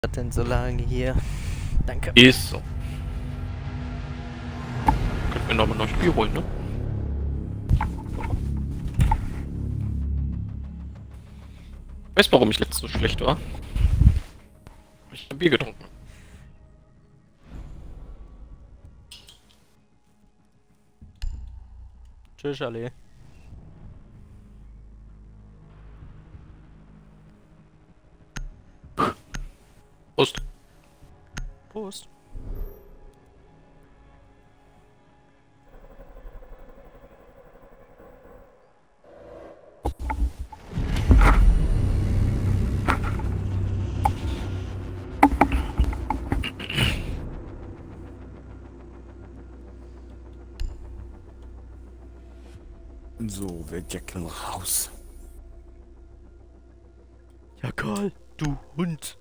Was denn so lange hier? Danke. Ist so. Könnten wir nochmal ein neues Spiel holen, ne? Weißt du, warum ich letztens so schlecht war? Ich hab Bier getrunken. Tschüss, Ali. Prost. Prost. So, wer Jekyll raus. Ja, Karl, du Hund.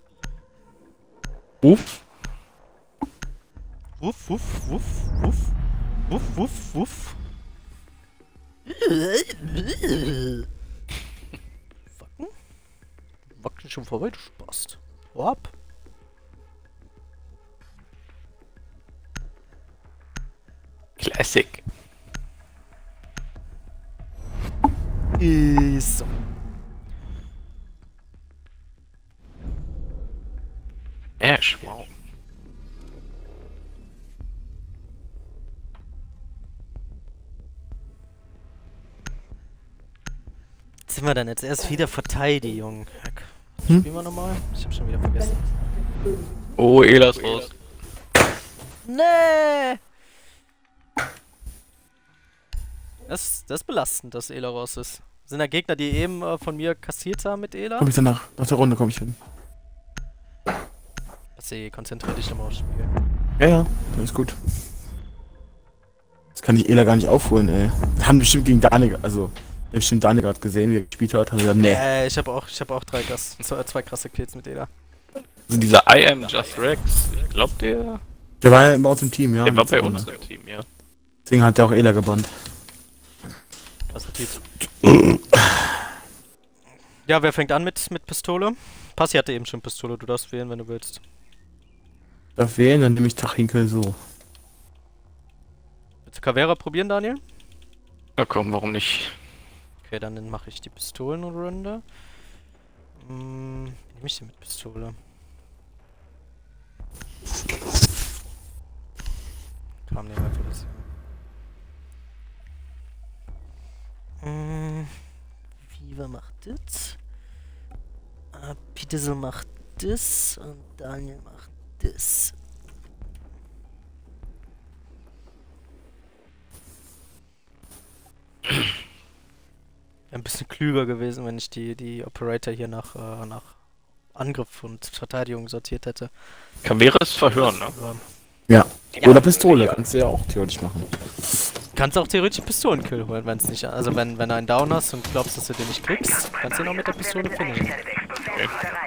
Uff. Wuff, wuff, wuff, wuff. Wuff, wuff, wuff. Wacken? Wacken schon vorbei, du Spast. Hau ab. Classic. So. Ash, wow. Sind wir dann jetzt erst wieder Verteidigung? Spielen wir nochmal? Ich hab schon wieder vergessen. Oh, Ela ist raus. Nee! Das ist belastend, dass Ela raus ist. Sind da Gegner, die eben von mir kassiert haben mit Ela? Komm ich danach. Nach der Runde komme ich hin. Konzentrier dich nochmal aufs Spiel. Ja, ja. Alles gut. Das kann ich Ela gar nicht aufholen, ey. Wir haben bestimmt gegen Daniel, also... Ich hab bestimmt Daniel gerade gesehen, wie er gespielt hat. Hat gesagt, nee. Ich hab auch zwei krasse Kills mit Ela. Also dieser I am Just Rex, glaubt ihr? Der war ja bei uns im Team, ja. Der war bei uns im Team, ja. Deswegen hat er auch Ela gebannt. Krasser Typ. Ja, wer fängt an mit Pistole? Passi hatte eben schon Pistole, du darfst wählen, wenn du willst. Darf wählen, dann nehme ich Tachinkel so. Willst du Caveira probieren, Daniel? Na komm, warum nicht? Okay, dann mache ich die Pistolenrunde. Wie nehme ich denn mit Pistole? Komm, nehmen wir einfach das. Viva macht das. Peterson macht das. Und Daniel macht das. Ein bisschen klüger gewesen, wenn ich die Operator hier nach Angriff und Verteidigung sortiert hätte. Caveira ist Verhören, ne? Ja. Oder Pistole, kannst du ja auch theoretisch machen. Kannst auch theoretisch Pistolenkill holen, wenn es nicht. Also wenn du einen Down hast und glaubst, dass du den nicht kriegst, kannst du ihn auch mit der Pistole finishen. Okay.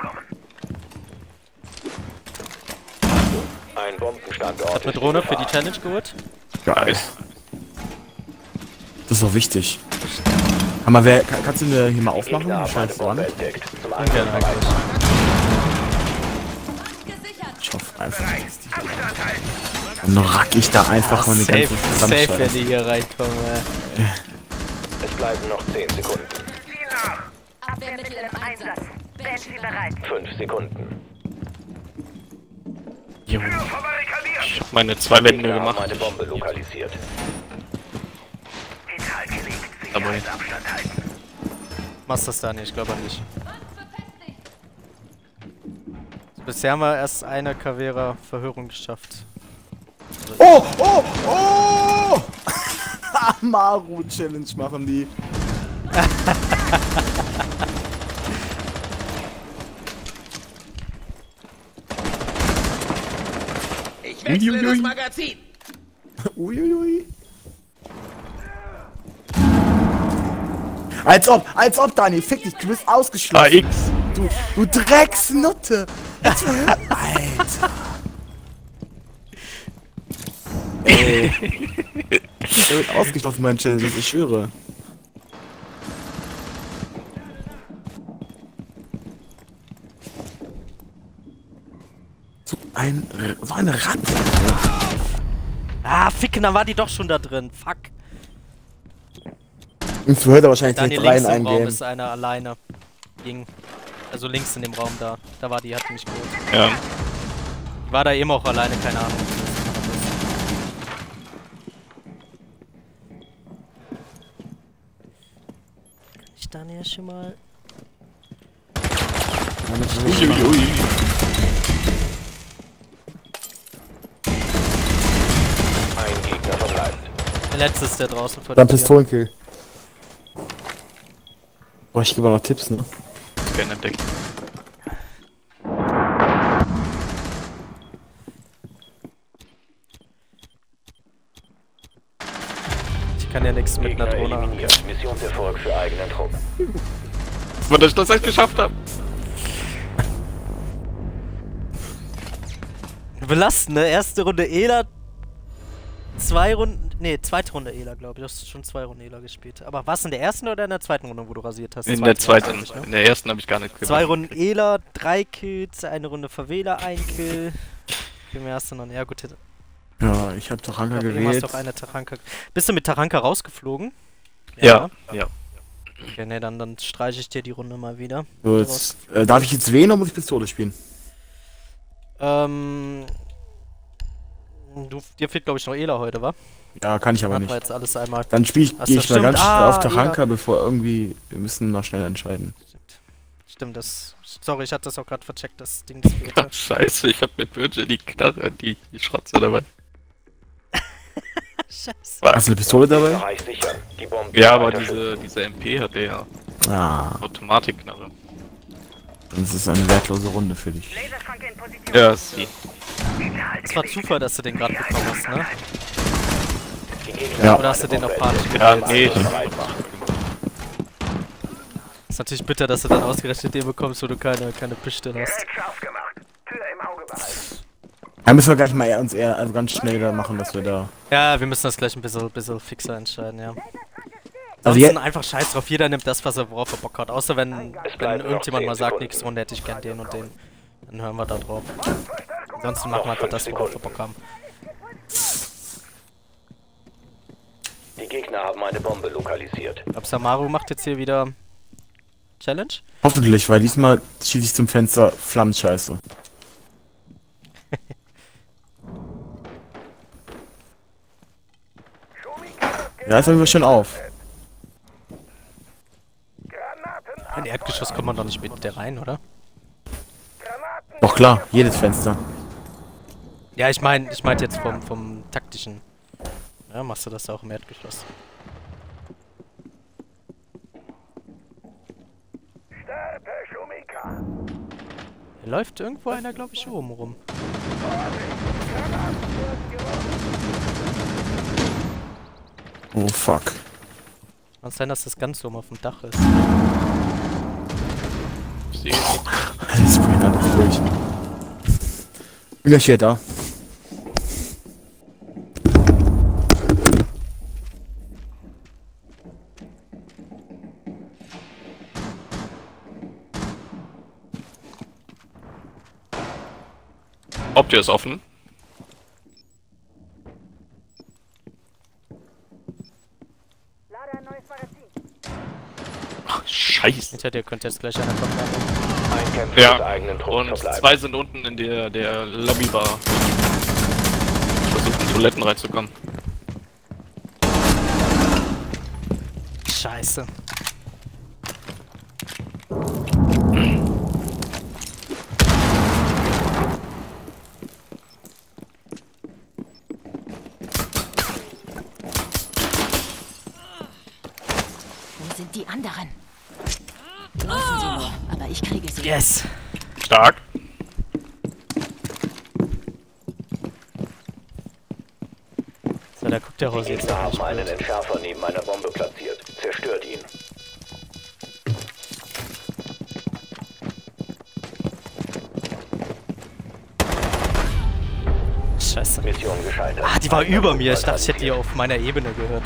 Ein Bombenstandort. Hat eine Drohne für die Challenge geholt? Geil. Das ist doch wichtig. Aber kannst du eine hier mal aufmachen? Scheiße an. Ungern eigentlich. Ich hoffe einfach, dass die dann rack ich da einfach mal eine ganze Safe, wenn die hier reinkommen. Es bleiben noch 10 Sekunden. Abwehrmittel im Einsatz. Banshee bereit. 5 Sekunden. Junge. Ich hab meine 2 Wände Wir haben gemacht. eine Bombe lokalisiert. Aber Machst das da nicht, ich glaube nicht. Bisher haben wir erst eine Caveira-Verhörung geschafft. Oh! Oh! Oh! Amaru-Challenge machen die. Ich wechsle das Magazin! Uiuiui. Als ob, Daniel, fick dich, du bist ausgeschlossen. AX! Du Drecksnutte! Alter! Ey. Der wird ausgeschlossen, mein Challenge, ich schwöre. So eine Ratte. Ah, ficken, dann war die doch schon da drin. Fuck. Und so hört er wahrscheinlich Dann hier direkt rein links im Raum eingehen. ist einer alleine. Ging. Also links in dem Raum da. Da war die, hat mich geholt. Ja. Die war da eben auch alleine, keine Ahnung. Kann ich dann ja schon mal... Uiuiui. Ein Gegner verbleibt. Der letzte ist der draußen vor Dann der Tür. Pistolenkill. Boah, ich gebe noch Tipps, ne? Gerne entdeckt. Ich kann ja nichts mit einer Gegner Drohne. eliminiert. Missionserfolg für eigenen Trupp. Dass ich das echt geschafft habe. Belastend, ne? Erste Runde Ela. Zweite Runde Ela, glaube ich. Du hast schon 2 Runden Ela gespielt. Aber war es in der ersten oder in der zweiten Runde, wo du rasiert hast? In der zweiten. glaub ich, ne? In der ersten habe ich gar nicht gemacht. 2 Runden Ela, 3 Kills, 1 Runde Verwähler, 1 Kill. Wie mehr hast du noch? Ja, gut. Ja, ich hab Taranka Du hast gewählt. doch eine Taranka. Bist du mit Taranka rausgeflogen? Ja, ja. Okay, ne, dann streiche ich dir die Runde mal wieder. So, jetzt, darf ich jetzt wählen oder muss ich Pistole spielen? Dir fehlt, glaube ich, noch Ela heute, wa? Ja, kann ich aber Machen wir nicht. jetzt alles einmal. Dann Ach so, gehe ich mal stimmt. ganz schnell auf Ah, Taranka, bevor irgendwie... Wir müssen noch schnell entscheiden. Stimmt, das... Sorry, ich hatte das auch gerade vercheckt, das Ding, das fehlte. Scheiße, ich hab mit Virgil die Knarre, die Schrotze dabei. Scheiße. Hast du eine Pistole dabei? Bereich sichern. Die Bombe Ja, aber weiter diese MP hat der ja Ah, Automatik-Knarre. das ist eine wertlose Runde für dich. Laserschranke in Position. Ja, ist die. Es war Zufall, dass du den gerade bekommen hast, ne? Die Gegner Ja. haben Oder hast du eine den auf Bombe Party Ja, gewählt? nee, ich bereit machen. Ist natürlich bitter, dass du dann ausgerechnet den bekommst, wo du keine Pistole hast. Scharf gemacht. Tür im Auge behalten. Ja, müssen wir gleich mal uns eher also ganz schnell da machen, dass wir da... Ja, wir müssen das gleich ein bisschen fixer entscheiden, ja. Also Ansonsten jetzt... einfach scheiß drauf, jeder nimmt das, worauf er Bock hat. Außer wenn bleiben noch irgendjemand 10 mal sagt, Sekunden. nächste Runde hätte ich gern den und den. Dann hören wir da drauf. Ansonsten machen wir einfach das, worauf wir Bock haben. Die Gegner haben eine Bombe lokalisiert. Ob Samaru macht jetzt hier wieder Challenge? Hoffentlich, weil diesmal schieße ich zum Fenster Flammenscheiße. Ja, jetzt haben wir schon auf. Ein Erdgeschoss kommt man doch nicht mit der rein, oder? Doch klar, jedes Fenster. Ja, ich meinte jetzt vom taktischen. Ja, machst du das auch im Erdgeschoss? Hier läuft irgendwo einer, glaube ich, oben rum. Oh fuck. Kann sein, dass das ganz oben auf dem Dach ist. Ich sehe. Alles Brain alles durch. Bin gleich wieder da. Haupttür ist offen. Lade ein neues Magazin. Ach, scheiße. Hinter dir könnte jetzt gleich einer kommen. Ein Kämpfer des Ja, eigenen Trupp und verbleibt. 2 sind unten in der Lobbybar. Versuchen in Toiletten reinzukommen. Scheiße. Wo sind die anderen? Lassen Sie nur, aber ich kriege sie. Yes! Stark. So, da guckt der Die Rose jetzt Gegner auch nicht haben einen blöd. Entschärfer neben einer Bombe platziert. Zerstört ihn. Scheiße. Mission gescheitert. Ah, die war Ein über mir. Ich Versuch dachte, ich hätte die passiert. auf meiner Ebene gehört.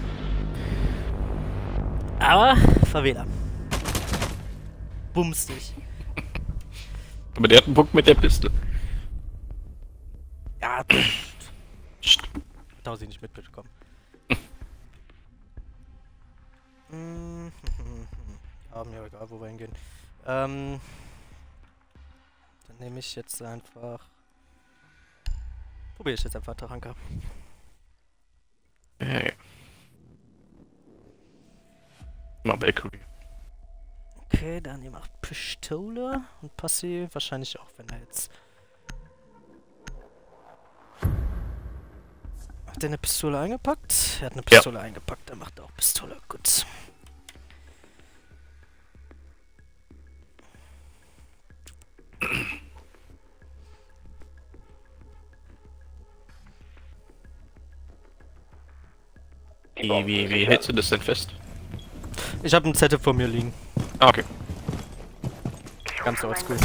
Aber, Verwähler. Bums dich. Aber der hat einen Punkt mit der Piste. Ja, da sie nicht mitbekommen. Ja, mir egal, wo wir hingehen. Dann nehme ich jetzt einfach. Probiere ich jetzt einfach Taranka. Hey. Mal Valkyrie. Okay, dann ihr macht Pistole und Passi wahrscheinlich auch, wenn er jetzt. Hat er eine Pistole eingepackt? Er hat eine Pistole eingepackt, er macht auch Pistole. Gut. Wie hältst du das denn fest? Ich habe ein Zettel vor mir liegen. Ah, okay. Ganz oldschool.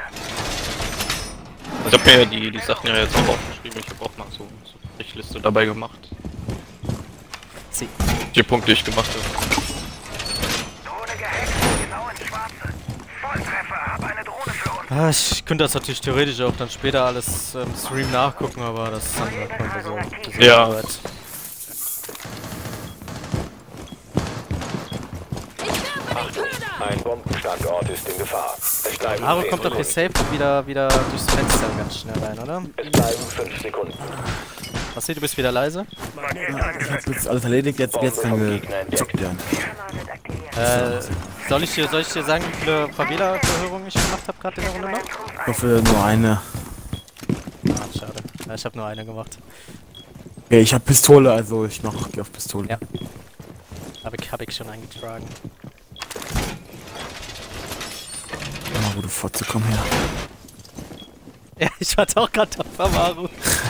Ich hab mir die Sachen ja jetzt auch aufgeschrieben. Ich habe auch mal so eine Strichliste dabei gemacht. Sie. Die Punkte, die ich gemacht habe. Drohne gehackt, genau ins Schwarze. Volltreffer, hab eine Drohne für uns. Ah, ich könnte das natürlich theoretisch auch dann später alles im Stream nachgucken, aber das ist dann manchmal so. Ja. Arbeit. Ein Bombenstandort ist in Gefahr. Es bleiben Aro 10 kommt doch hier Sekunden. safe wieder durchs Fenster ganz schnell rein, oder? Es bleiben 5 Sekunden. Passi, du bist wieder leise? Ich hab jetzt alles erledigt, jetzt dann gezockt werden. Soll ich dir sagen, wie viele Favela-Verhörungen ich gemacht habe gerade in der Runde noch? Ich hoffe nur eine. Ah, schade. Ja, ich habe nur eine gemacht. Okay, ich hab Pistole, also ich geh auf Pistole. Ja. Hab ich schon eingetragen. Mal, wo du vorzukommen her. Ja, ich warte auch gerade auf Amaru.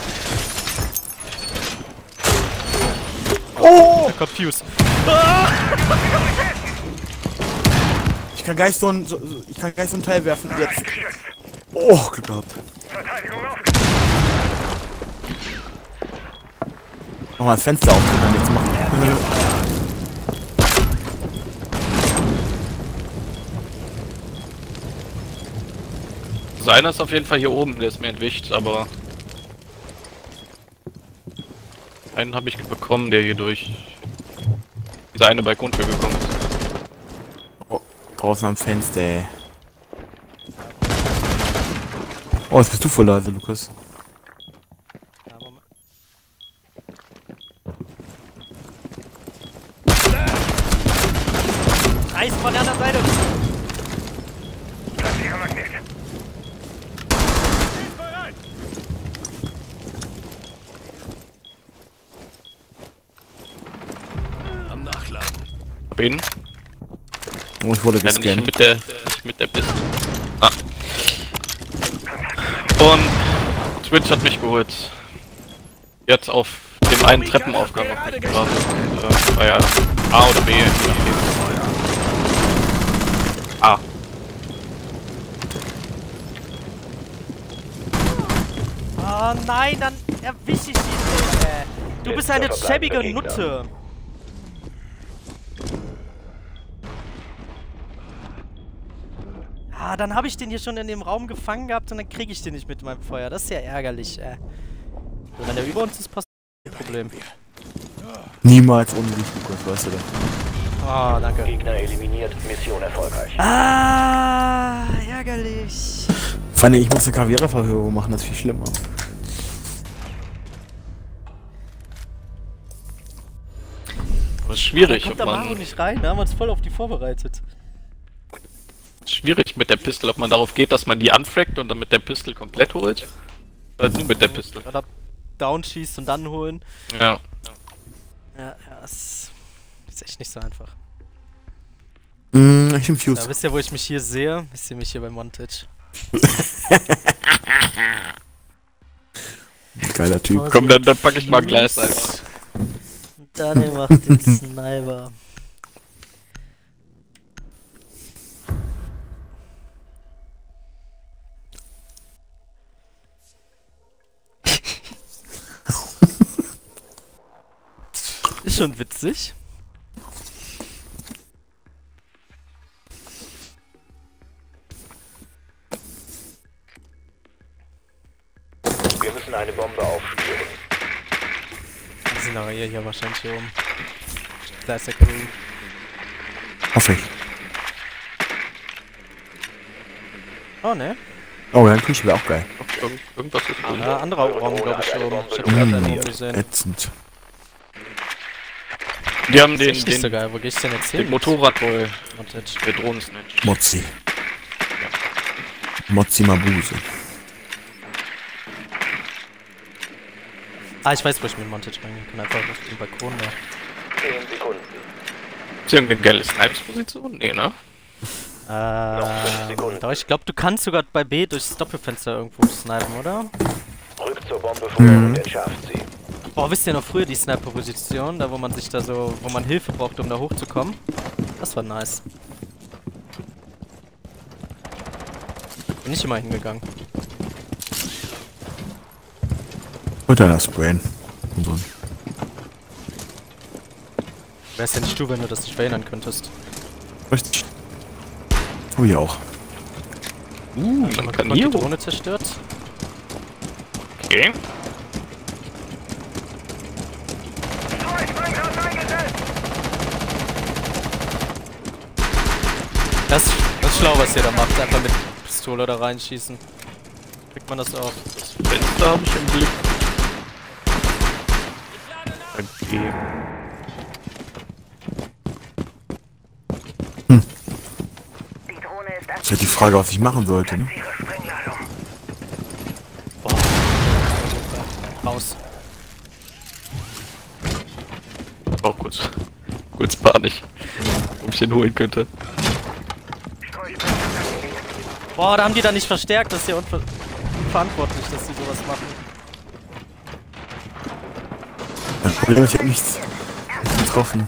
Oh! Confused. Ich kann gleich so ein Teil werfen jetzt. Oh, Glück gehabt. Nochmal das Fenster auf, kann nichts machen. Seiner ist auf jeden Fall hier oben, der ist mir entwischt, aber einen habe ich bekommen, der hier durch diese eine Balkontür gekommen ist. Oh, draußen am Fenster, ey. Oh, jetzt bist du voll leise, Lukas. Ja, Moment. Eis von der anderen Seite! Hab ihn. Oh, ich wurde Ja, nicht gescannt. mit der Piste. Ah. Und Twitch hat mich geholt. Jetzt auf dem einen Treppenaufgang auf mich gewartet. War ja A oder B, je nachdem. A. Oh nein, dann erwische ich ihn nicht, ey. Du bist eine schäbige Nutte. Ah, dann habe ich den hier schon in dem Raum gefangen gehabt und dann kriege ich den nicht mit meinem Feuer. Das ist ja ärgerlich, ey. So, wenn der über uns ist, passt kein Problem. Niemals ohne dich, Lukas, weißt du das? Oh, danke. Gegner eliminiert, Mission erfolgreich. Ah, ärgerlich. Vor allem, ich muss eine Caveira-Verhörung machen, das ist viel schlimmer. Das ist schwierig, Kommt ob der Mario man, nicht rein? Da haben wir uns voll auf die vorbereitet. schwierig mit der Pistole, ob man darauf geht, dass man die anfragt und dann mit der Pistole komplett holt. Oder nur mit der Pistole. Oder downschießt und dann holen. Ja. Ja, das ist echt nicht so einfach. Ich nehm Ja, Fuse. wisst ihr, wo ich mich hier sehe? Ich sehe mich hier beim Montage. Geiler Typ. Komm, dann packe ich mal ein Gleis ein. Daniel macht den Sniper. Ist schon witzig. Wir müssen eine Bombe aufspüren. Die sind aber hier wahrscheinlich hier oben. Da ist der Crew. Hoffe ich. Oh, ne? Oh, dann Küche wäre auch geil. Irgendwas ist drin. Anderer Raum, glaube ich, hier oben. Ich hab gerade einen oben gesehen. Ätzend. Die haben Das den, ist nicht so geil. Wo geh ich denn jetzt hin? den Motorradboy, Montage. der Drohnen-Snatch. Mozzi. Mozzi Mabuse. Ah, ich weiß, wo ich mit Montage reingehen kann. Einfach auf den Balkon da. 10 Sekunden. Ist hier irgendwie eine geile Snipes-Position? Nee, ne? 5 Sekunden. Doch, ich glaube, du kannst sogar bei B durchs Doppelfenster irgendwo snipen, oder? Rück zur Bombe vor und entschärft sie. Boah, wisst ihr noch früher die Sniper-Position? Da, wo man sich da so... wo man Hilfe braucht, um da hochzukommen? Das war nice. Bin ich immer hingegangen. Heute das Sprayen. Und so. Wär's ja nicht du, wenn du das nicht verhindern könntest. Richtig. Oh, ja auch. Man Man kann die hier hoch. Drohne zerstört. Okay. Das ist schlau, was ihr da macht. Einfach mit Pistole da reinschießen. Kriegt man das auch. Das Fenster habe ich im Blick. Okay. Die Drohne ist Das ist ja die Frage, was ich machen sollte, ne? ihre Sprengladung. Raus. Auch kurz Panik. Ob ich den holen könnte. Boah, da haben die da nicht verstärkt. Das ist ja unverantwortlich, dass die sowas machen. Das Problem ist, ich hab nichts getroffen.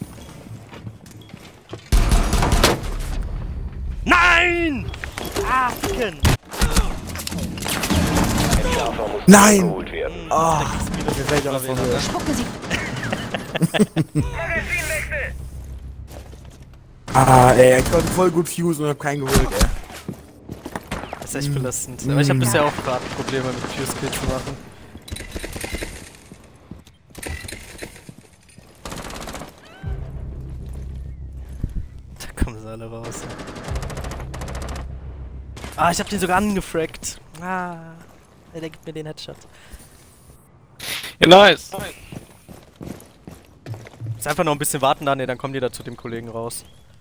Nein! Ah, ficken! Entschärfer muss Nein! geholt werden. Spucken Sie. Magazinwechsel! Ah, ey, ich konnte voll gut fusen und hab keinen geholt, ey. Das ist echt belastend. Aber ich habe bisher auch gerade Probleme mit Fuse-Kill zu machen. Da kommen sie alle raus. Ah, ich hab den sogar angefragt. Ah, der gibt mir den Headshot. Ja, nice. Ist einfach noch ein bisschen warten da, ne, dann kommen die da zu dem Kollegen raus.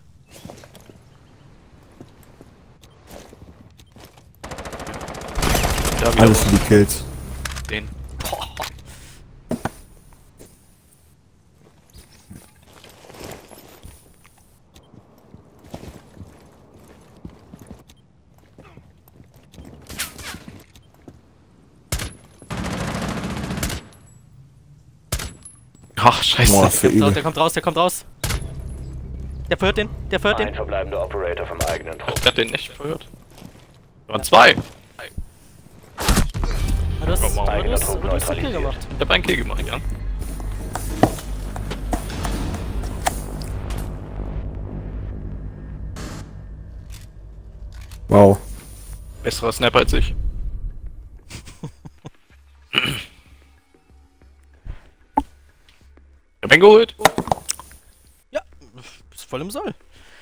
Da wieder Alles für die Kills. den. Ach, scheiße. Boah, für übel. Der kommt raus, der kommt raus. Der verhört den, der verhört Ein den. verbleibender Operator vom eigenen Trupp. Ich hab den nicht verhört. Da waren zwei. Ah, du hast Komm mal, einen eigener Trupp Kill neutralisiert. gemacht. Ich hab einen Kill gemacht, ja. Wow. Besserer Sniper als ich. Ich hab ihn geholt. Ja, ist voll im Soll.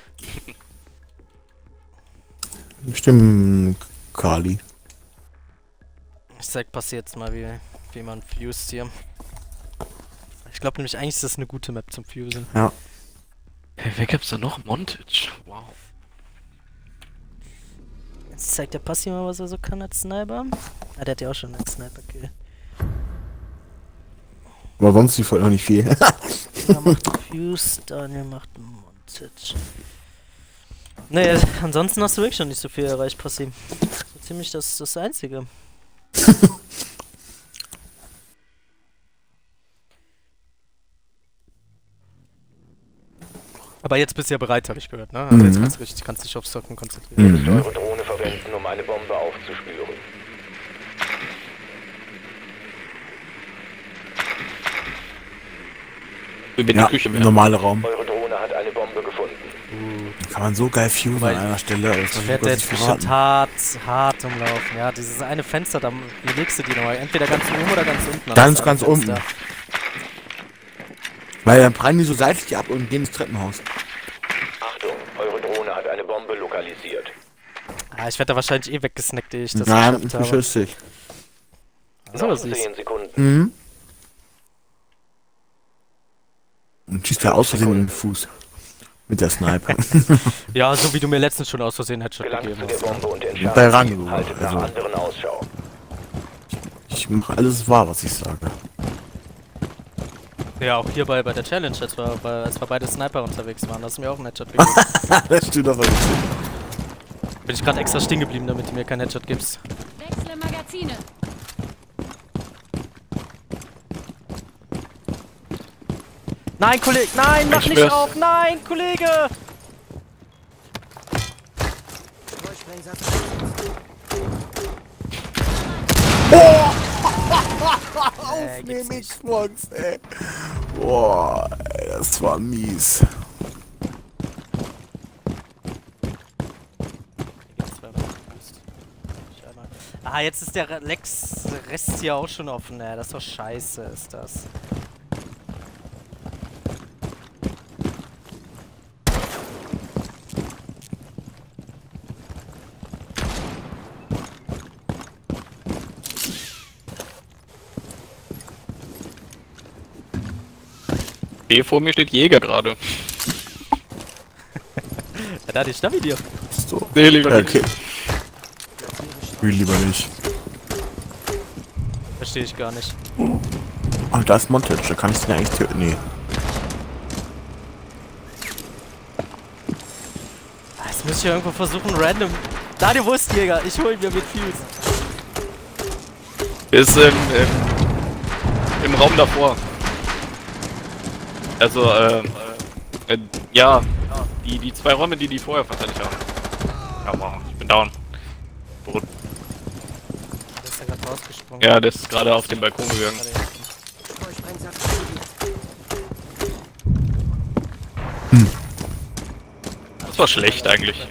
Stimmt, Kali. Ich zeig passiert jetzt mal, wie man fused hier. Ich glaube nämlich, eigentlich ist das eine gute Map zum Fusen. Ja. Hey, wer gab's da noch? Montage. Wow. Jetzt zeigt der Passi mal, was er so kann als Sniper. Ah, der hat ja auch schon einen Sniper-Kill. Aber sonst die Folge noch nicht viel. Er macht Fused, Daniel macht Montage. Nee, ansonsten hast du wirklich schon nicht so viel erreicht, Passi. So ziemlich das Einzige. Aber jetzt bist du ja bereit, habe ich gehört, ne? Also jetzt kannst du dich aufs Zocken konzentrieren. Eure Drohne verwenden, um eine Bombe aufzuspüren. Ich bin in Ja, die Küche mehr. normale Raum. Eure Drohne hat eine Bombe gefunden. Kann man so geil fusen an einer Stelle. Aber das Ich werde jetzt bestimmt hart umlaufen. Ja, dieses eine Fenster, da legst du die nochmal. Entweder ganz oben oder ganz unten. Ganz unten. Weil dann prallen die so seitlich ab und gehen ins Treppenhaus. Achtung, eure Drohne hat eine Bombe lokalisiert. Ah, ich werde da wahrscheinlich eh weggesnackt, ehe ich das Nein, geschafft ich habe. beschütze dich. So, Noch das ist. 10 Sekunden. Mhm. Und schießt da aus Versehen in den Fuß. Mit der Sniper. Ja, so wie du mir letztens schon aus Versehen Headshot Gelangt gegeben zu der hast. Bombe und Bei entschärft Rang sie. so. Haltet nach Also, anderen Ausschau. ich mache alles wahr, was ich sage. Ja, auch hier bei der Challenge, als wir beide Sniper unterwegs waren, hast du mir auch einen Headshot gegeben. Das stimmt aber nicht. Bin ich gerade extra stehen geblieben, damit du mir keinen Headshot gibst. Wechsle Magazine. Nein, Kollege! Nein, mach Ich nicht schwör's. auf! Nein, Kollege! Aufnehmen Xbox, ey. Boah, ey, das war mies. Ah, jetzt ist der Rest hier auch schon offen, ey. Das ist doch scheiße, ist das. Okay, vor mir steht Jäger gerade. Ja, da die Stabi dir. So. Nee, lieber nicht. Okay. Will lieber nicht. Verstehe ich gar nicht. Ach, da ist Montage, da kann ich den eigentlich töten. Nee. Jetzt muss ich irgendwo versuchen, random. Da, wo ist Jäger? Ich hol mir mit Fuse. Ist im Raum davor. Also, ja, die zwei Räume, die vorher verteidigt haben. Ja, wow, ich bin down. Der ist ja gerade rausgesprungen. Ja, der ist gerade auf den Balkon gegangen. Das war schlecht eigentlich.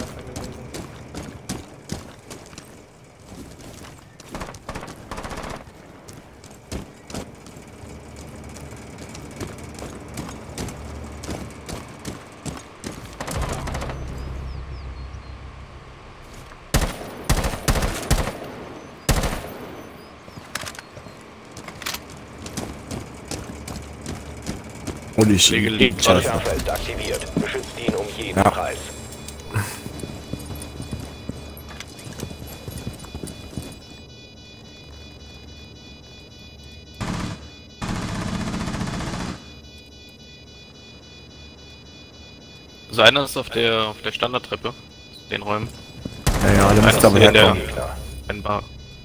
Und ich Gelegt. Scheiße. Schärfer ist aktiviert. Beschützt ihn um jeden Ja. Preis. Also einer ist auf der Standardtreppe, den Räumen. Ja, ja, der Einer müsste ist aber in der herkommen. Bar.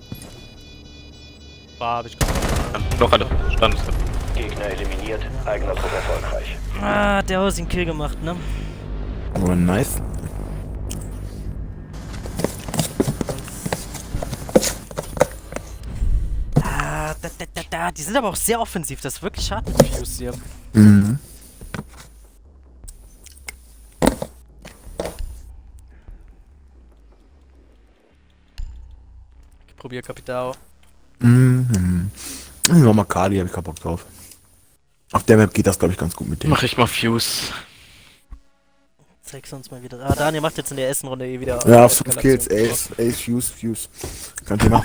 Hab ich gemacht. Noch eine Standardtreppe. Gegner eliminiert. Eigener Trupp erfolgreich. Ah, der hat den Kill gemacht, ne? Oh, nice. Ah, die sind aber auch sehr offensiv. Das ist wirklich hart mit Fuse hier. Mhm. Ich probier Kapitao. Mhm. Nochmal Kali, hab ich keinen Bock drauf. Auf der Map geht das, glaube ich, ganz gut mit dem. Mach ich mal Fuse. Zeig's uns mal wieder. Ah, Daniel macht jetzt in der ersten Runde eh wieder. Ja, 5 Eskalation. Kills, Ace, Fuse. Kein Thema.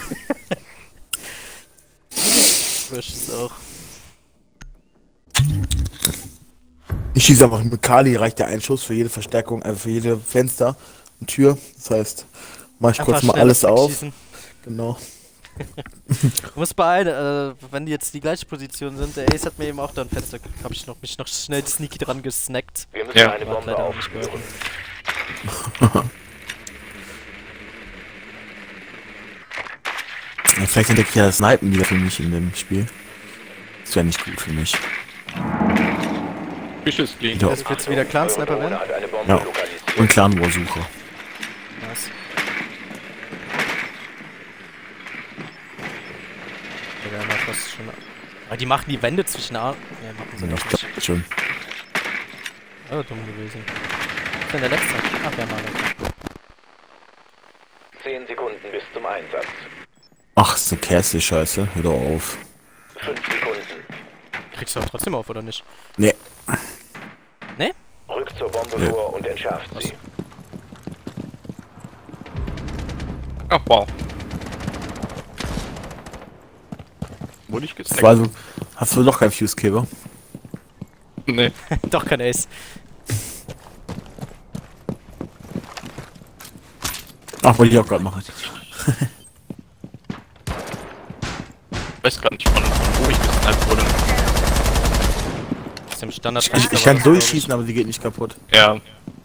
Frisch ist auch. Ich schieße einfach mit Kali, reicht der ein Schuss für jede Verstärkung, für jede Fenster und Tür. Das heißt, mach ich kurz mal schnell alles auf. wegschießen. Genau. Du musst beeilen, wenn die jetzt die gleiche Position sind. Der Ace hat mir eben auch da ein Fenster. Hab ich mich noch schnell sneaky dran gesnackt. Wir müssen Ja. eine Hat Bombe leider auch nicht aufspüren. geholfen. Ja, vielleicht entdecke ich ja das Snipen wieder für mich in dem Spiel. Das wäre nicht gut für mich. Fisch ist clean. Ja. Jetzt wird's wieder Clan-Sniper Eure Drohne werden. hat eine Bombe Ja. lokalisiert. Und Clan War Suche. Nice. Wir werden mal fast schon. Aber die machen die Wände zwischen A. Ne, machen sie Ja, noch ich nicht. glaub schon. Oh, dumm gewesen. Was ist denn der letzte? Ach, ja, mal. 10 Sekunden bis zum Einsatz. Ach, ist eine Käse-Scheiße. Hör doch auf. 5 Sekunden. Kriegst du aber trotzdem auf, oder nicht? Nee. Ne? Rückt zur Bombe Ja. vor und entschärft sie. Ach, wow. Wurde ich Das gesnackt? war so. Hast du doch keinen Fuse-Käfer? Nee. Doch kein Ace. Ach, wollte ich auch gerade machen. Ich weiß gerade nicht, von wo ich gesniped wurde. Aus dem Standard. Ich kann durchschießen, aber sie geht nicht kaputt. Ja.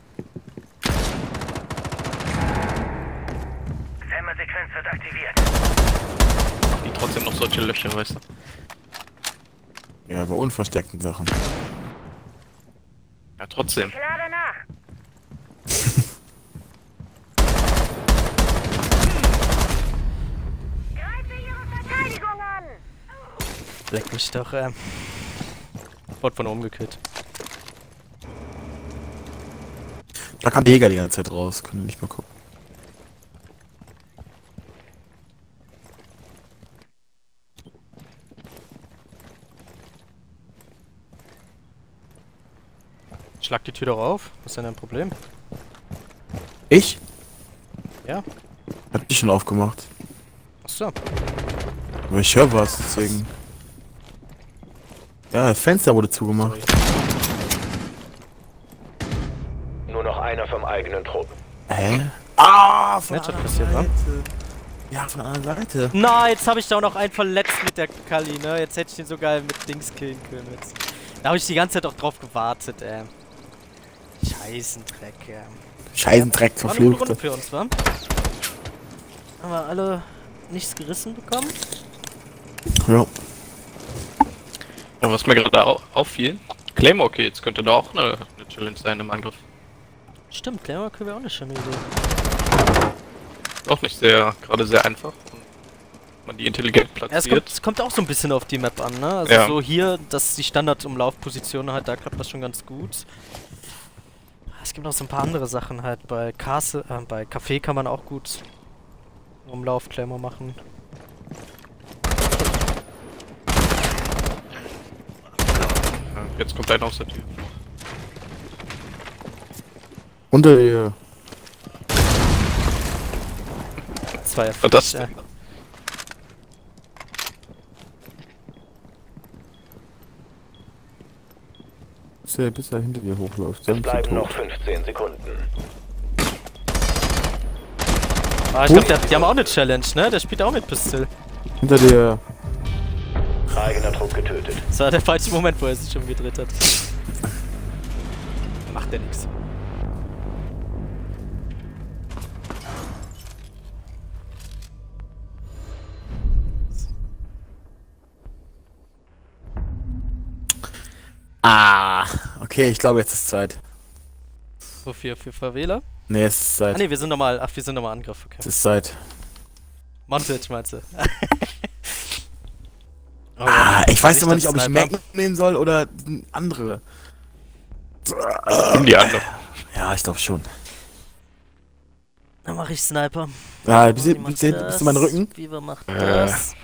Wärmesequenz wird aktiviert. Die trotzdem noch solche Löcher, weißt du. Ja, bei unversteckten Sachen. Ja, trotzdem. Ich lade nach. Greife Ihre Verteidigung an. Leck mich doch, Wurde von oben gekillt. Da kam der Jäger die ganze Zeit raus. Können wir nicht mal gucken. Schlag die Tür doch auf. Was ist denn dein Problem? Ich? Ja. Hab die schon aufgemacht. Achso. Aber ich höre was, deswegen. Ja, das Fenster wurde zugemacht. Nur noch einer vom eigenen Trupp. Hä? Ah, von Nett, der was anderen passiert, wa? Seite. Ja, von der anderen Seite. Na, jetzt habe ich da auch noch einen verletzt mit der Kali, ne? Jetzt hätte ich den sogar mit Dings killen können jetzt. Da habe ich die ganze Zeit auch drauf gewartet, Scheißendreck, Scheißendreck, War eine gute Runde verfluchte. für uns, wa? Haben wir alle nichts gerissen bekommen? Ja. Und was mir gerade auffiel, Claymore Kills könnte da auch eine Challenge sein im Angriff. Stimmt, Claymore können wir auch eine schöne Idee. Auch nicht gerade sehr einfach. Und man die intelligent Ja, platziert. es kommt auch so ein bisschen auf die Map an, ne? Also Ja. so hier, dass die Standard-Umlaufposition halt, da klappt das schon ganz gut. Es gibt noch so ein paar andere Sachen halt. Bei Café kann man auch gut Umlauf Claymore machen. Ja, jetzt kommt einer aus der Tür. Unter dir. Das war ja Was das ja. denn? Bis er hinter dir hochläuft. Es bleiben noch 15 Sekunden. Ah, ich glaube, die haben auch eine Challenge, ne? Der spielt auch mit Pistol. Hinter dir. Eigener Trupp getötet. Das war der falsche Moment, wo er sich schon gedreht hat. Macht er nix. Ah, okay, ich glaube, jetzt ist Zeit. Wofür? Für Favela? Nee, es ist Zeit. Ah ne, wir sind nochmal Angriff, okay. Es ist Zeit. Montage meinst du? Oh, Ah, ich weiß immer das nicht, ob ich Sniper. Mac nehmen soll oder andere. Nimm die andere. Ja, ich glaube schon. Dann mache ich Sniper. Ja, Wie macht bist du meinen Rücken? Viva macht das.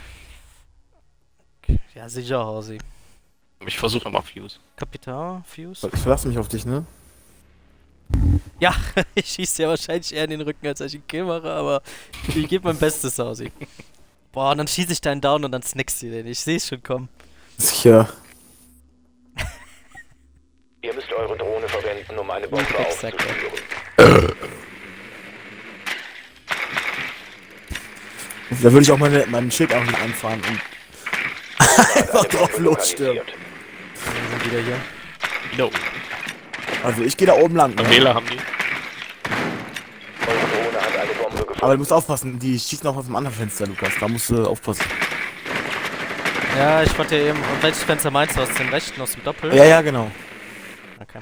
Ja, sicher, Hausi. Ich versuche mal Fuse. Kapital, Fuse. Ich verlasse mich auf dich, ne? Ja, ich schieße ja wahrscheinlich eher in den Rücken, als ich einen Kill mache, aber ich gebe mein Bestes, Hausi. Boah, und dann schieße ich deinen Down und dann snackst du den. Ich sehe es schon kommen. Sicher. Ihr müsst eure Drohne verwenden, um eine Bombe Drecksack, aufzuführen. Da würde ich auch meinen Schild auch nicht anfahren und einfach drauf losstürmen. Wir sind wieder hier. No. Also ich gehe da oben lang, ne? Wähler haben die. Eure Drohne hat eine Bombe gefunden. Aber du musst aufpassen, die schießen auch aus dem anderen Fenster, Lukas. Da musst du aufpassen. Ja, ich wollte ja eben. Und welches Fenster meinst du? Aus dem rechten, aus dem Doppel? Ja, ja, genau. Okay.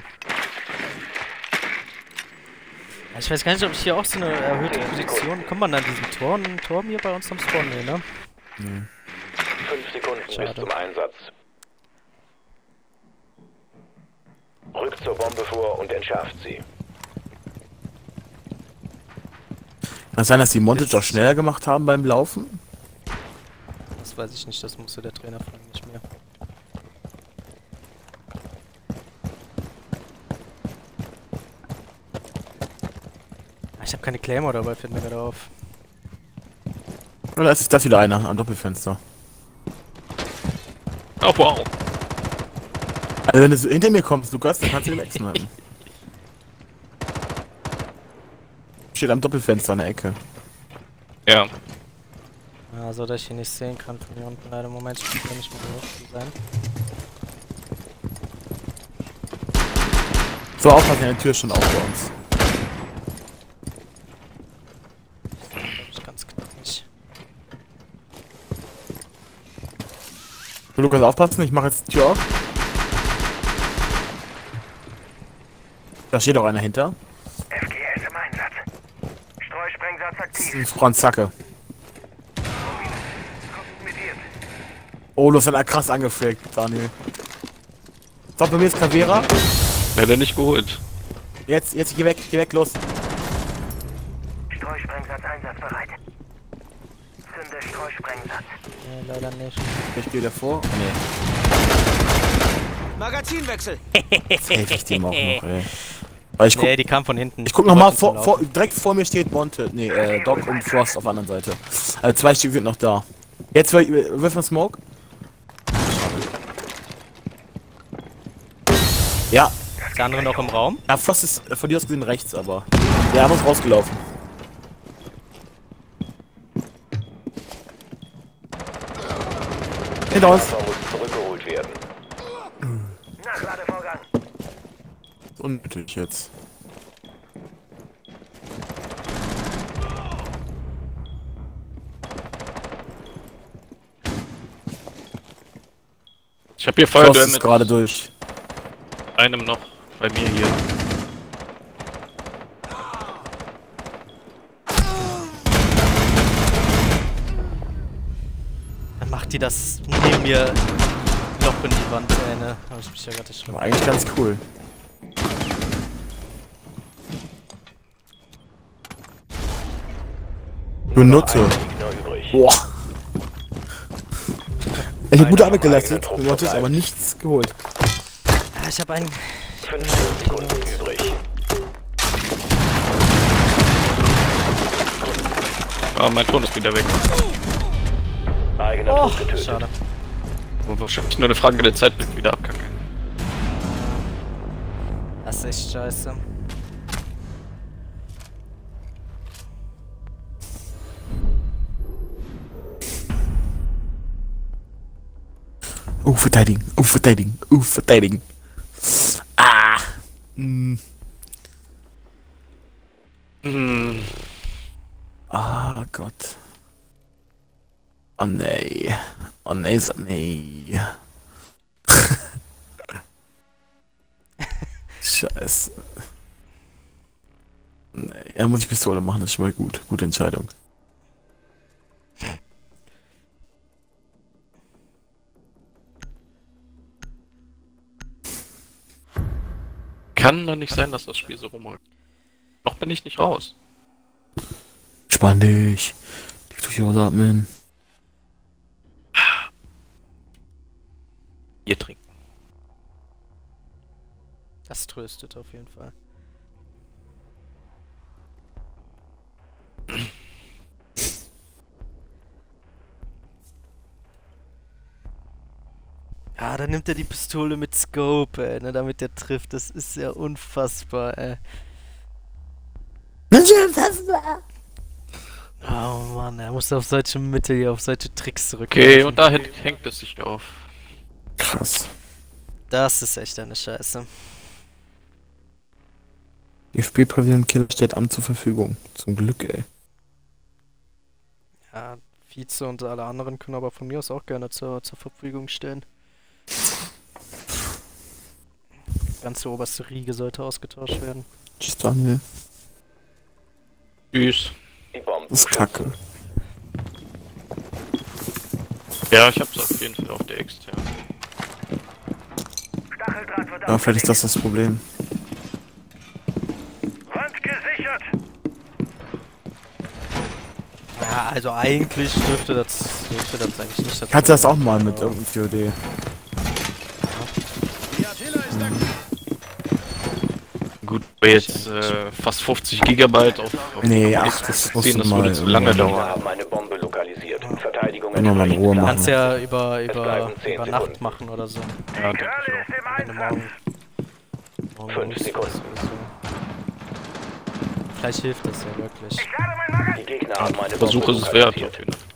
Ja, ich weiß gar nicht, ob ich hier auch so eine erhöhte Position. Kommt man an diesem Turm hier bei uns am Spawn? Nee, ne? 5 Sekunden Schade. bis zum Einsatz. Rückt zur Bombe vor und entschärft sie. Kann es sein, dass die Montage auch schneller gemacht haben beim Laufen? Das weiß ich nicht, das musste der Trainer fragen, nicht mehr. Ich habe keine Claymore dabei, fällt mir gerade auf. Oder ist das wieder einer am Doppelfenster? Oh, wow. Also wenn du so hinter mir kommst, Lukas, dann kannst du den wegsnipen. Steht am Doppelfenster an der Ecke. Ja. Ja, so dass ich ihn nicht sehen kann von hier unten. Leider im Moment spielt er nicht mehr so hoch zu sein. So, aufpassen, die Tür ist schon auf bei uns. Glaub ich ganz knapp nicht. So, Lukas, aufpassen, ich mache jetzt die Tür auf. Da steht auch einer hinter. FGS im Einsatz. Streusprengsatz Das aktiv. ist Franz Zacke. Kompromittiert. Oh, du hast einen krass angefragt, Daniel. So, bei mir ist Cavera. Hätte er nicht geholt. Jetzt, geh weg, los. Streusprengsatz einsatzbereit. Zünde Streusprengsatz. Nee, leider nicht. Ich gehe davor. Oh, nee. Magazinwechsel. Jetzt helfe ich dem auch noch, ey. Weil ich guck, Nee, die kam von hinten. ich guck nochmal, Die wollten zum direkt vor mir steht Monte. Nee, Doc und Frost auf der anderen Seite. Also 2 Stück sind noch da. Jetzt wirf mal Smoke. Ja, Laufen. Ist der andere noch im Raum? ja, Frost ist von dir aus gesehen rechts, aber. Der haben uns rausgelaufen. Hinter uns. Panzer muss zurückgeholt werden. Nachladevorgang. Unnötig jetzt. Ich habe hier Frost Feuerduell ist mit gerade durch. einem noch bei mir hier. Dann macht die das neben mir Loch in die Wand, ey, ne? Hab ich mich ja gerade schon. War eigentlich ganz cool. Du Nutte. Ein Gegner übrig. Boah. Ich hab gute Arbeit geleistet, eigener Trupp du hattest verbleibt. aber nichts geholt. Ah, ich hab einen. 15 Sekunden übrig. Ah, mein Ton ist wieder weg. Eigener Oh, Trupp getötet. schade. Und wahrscheinlich nur eine Frage der Zeit, bis ich wieder abkacke. Das ist echt scheiße. Verteidigen, verteidigen, verteidigen. Ah. Hm. Hm. Ah Gott. Oh nee. Oh nee, so nee. Scheiße. Nee, er muss ich Pistole machen, das ist schon mal gut. Gute Entscheidung. Kann doch nicht sein, dass das Spiel so rumrückt. Noch bin ich nicht raus. Spann dich. Tief durch die ausatmen. Bier trinken. Das tröstet auf jeden Fall. Ja, dann nimmt er die Pistole mit Scope, ey, ne, damit der trifft. Das ist ja unfassbar, ey. Oh Mann, er muss auf solche Mittel hier, auf solche Tricks zurückgehen. Okay, und da hängt es sich auf. Krass. Das ist echt eine Scheiße. Ihr Spielpräsident Killer steht am zur Verfügung. Zum Glück, ey. Ja, Vize und alle anderen können aber von mir aus auch gerne zur Verfügung stehen. Die ganze oberste Riege sollte ausgetauscht werden. Tschüss, Daniel. Tschüss. Die Bomben Das ist kacke. Ja, ich hab's auf jeden Fall auf der externen. Stacheldraht wird Ja, vielleicht ist das das Problem. Wand gesichert. Ja, also eigentlich dürfte das eigentlich nicht dazu Kannst du das auch kommen. mal mit irgendeinem COD? Gut, aber jetzt fast 50 Gigabyte auf Nee, auf ach, das musst ziehen, du das würde mal zu lange irgendwann- Wir dauern. haben eine Bombe lokalisiert. Verteidigung Immer mal in entsprechend Ruhe Plan. machen. Kannst ja bleiben 10 über Sekunden. Nacht machen oder so. Ja, denke Kerle ich ist im Wenn du Einsatz. morgen 5 losfährst Sekunden. oder so. Vielleicht hilft das ja wirklich. Ich lade mein Magazin. Die Gegner haben eine auch. Versuch Bombe ist es wert. lokalisiert. Auf jeden Fall.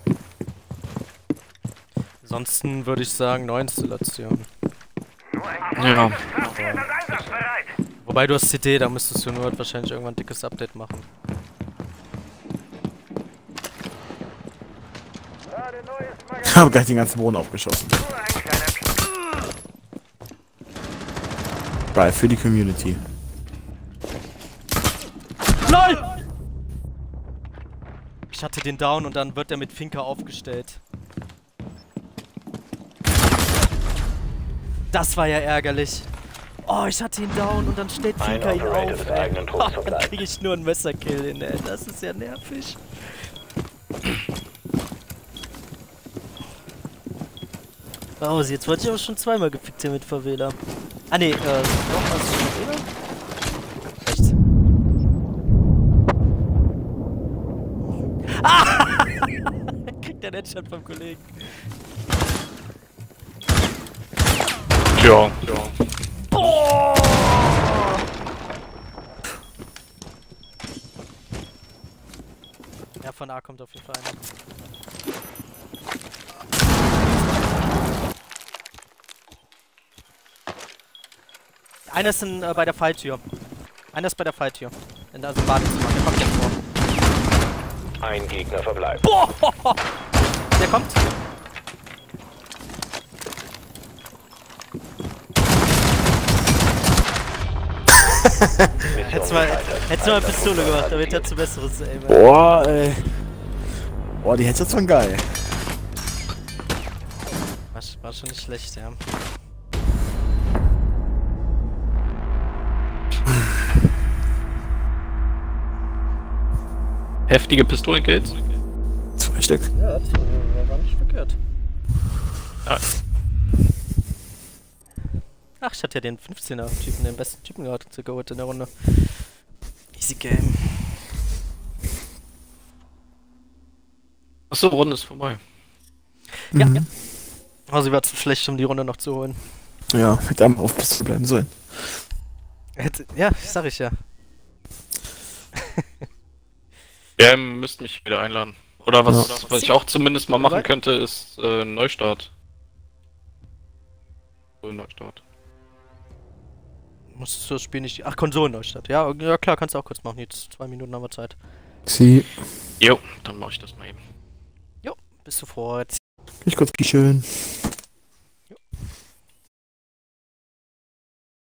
Ansonsten würde ich sagen Neuinstallation. Nur ein Ja. Platziert und einsatzbereit. Wobei du hast CD, da müsstest du nur wahrscheinlich irgendwann ein dickes Update machen. Lade neues Ich Magazin. habe gleich den ganzen Boden aufgeschossen. Nur ein kleiner Geil, für die Community. LOL! Ich hatte den Down und dann wird er mit Finker aufgestellt. Das war ja ärgerlich. Oh, ich hatte ihn down und dann stellt Ein Finker ihn Operator auf. des Ey. eigenen Trupps Dann verbleibt. krieg ich nur einen Messerkill hin, ey. Das ist ja nervig. Oh, jetzt wollte ich aber schon zweimal gefickt hier mit Verwähler. Ah ne, noch was Verwähler? Echt? Ah! Kriegt der Headshot vom Kollegen. Ja. Boah! Ja, von A kommt auf jeden Fall einer. Einer ist bei der Falltür. Einer ist bei der Falltür. In der Badezimmer. Der kommt jetzt vor. Ein Gegner verbleibt. Boah! Der kommt. Hättest du mal Pistole gemacht, damit hättest du besseres Aim. Boah, ey. Boah, die Headshots waren geil. War schon nicht schlecht, ja. Heftige Pistolenkills. 2 Stück. Ja, das war nicht verkehrt. Ja. Ach, ich hatte ja den 15er-Typen, den besten Typen geholt in der Runde. Easy Game. Achso, Runde ist vorbei. Ja, ja. Also sie war zu schlecht, um die Runde noch zu holen. Ja, hätte einfach auf Pistole bleiben sollen. Ja, sag ich ja. Ja, ihr müsst mich wieder einladen. Oder was ich auch zumindest mal machen könnte, ist Neustart. Neustart. Musstest du das Spiel nicht... Ach, Konsolen-Neustart. Ja, ja klar, kannst du auch kurz machen. Jetzt 2 Minuten haben wir Zeit. Sie. Jo, dann mache ich das mal eben. Jo, bist du sofort. Ich kurz schön.